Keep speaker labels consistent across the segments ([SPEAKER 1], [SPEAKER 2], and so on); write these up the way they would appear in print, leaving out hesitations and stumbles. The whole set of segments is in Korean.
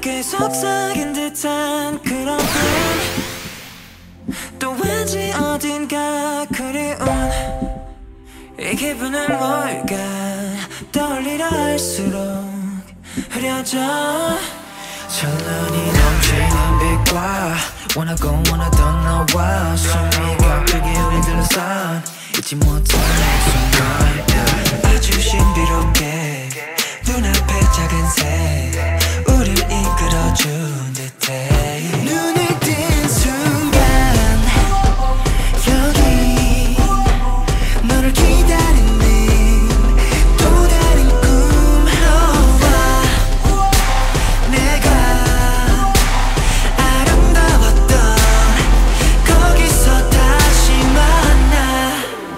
[SPEAKER 1] 계속 사귄 듯한 그런 꿈, 또 왠지 어딘가 그리운 이 기분은 뭘까. 떠올리려 할수록 흐려져. 첫눈이 넘치는 빛과 원하고 원하던 너와 숨이 가쁘게 흘러선 잊지 못할 순간, 아주 신비롭게 눈앞에 작은 새 우릴 이끌어준 듯해. 눈을 뜬 순간 여기 너를 기다리는 또 다른 꿈과 내가 아름다웠던 거기서 다시 만나.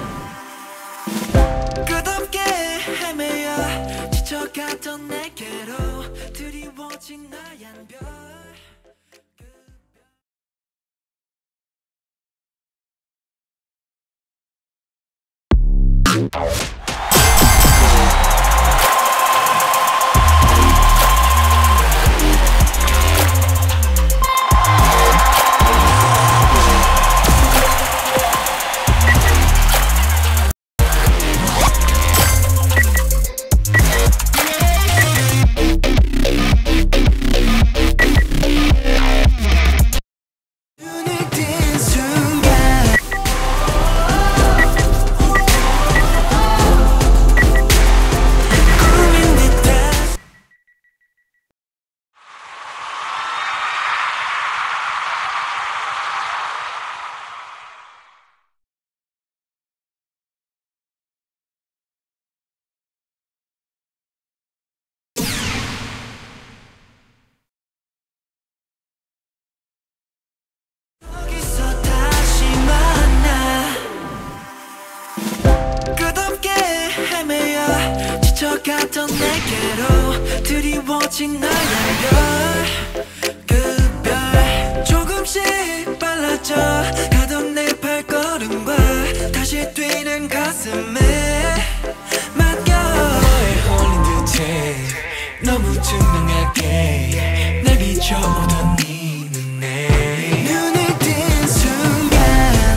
[SPEAKER 1] 끝없게 헤매여 지쳐갔던 내게로 드리워진 하얀 별. 지쳐갔던 내게로 드리워진 하얀 별. 그 별 조금씩 빨라져 가던 내 발걸음과 다시 뛰는 가슴에 맡겨. 너에 홀린 듯해 너무 투명하게 날 비춰오던 네 눈에. 눈을 뜬 순간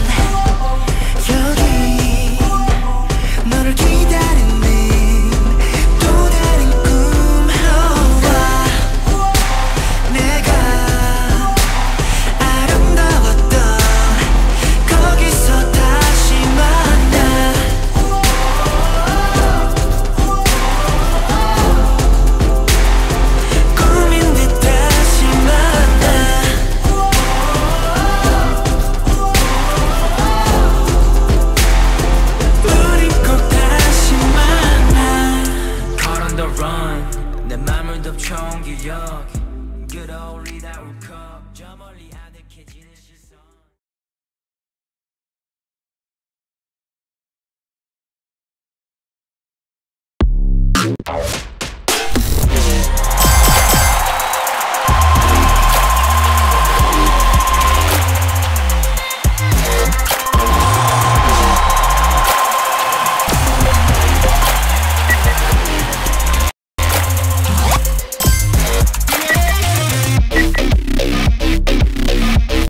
[SPEAKER 1] 여기 너를 기다리는 또 다른 꿈과 내가 아름다웠던 거기서 다시 만나. 꿈인 듯 다시 만나. 우린 꼭 다시 만나. Caught on the run 내 맘을 덮쳐온 기억 끌어올리다 울컥 저 멀리 아득해지는 시선.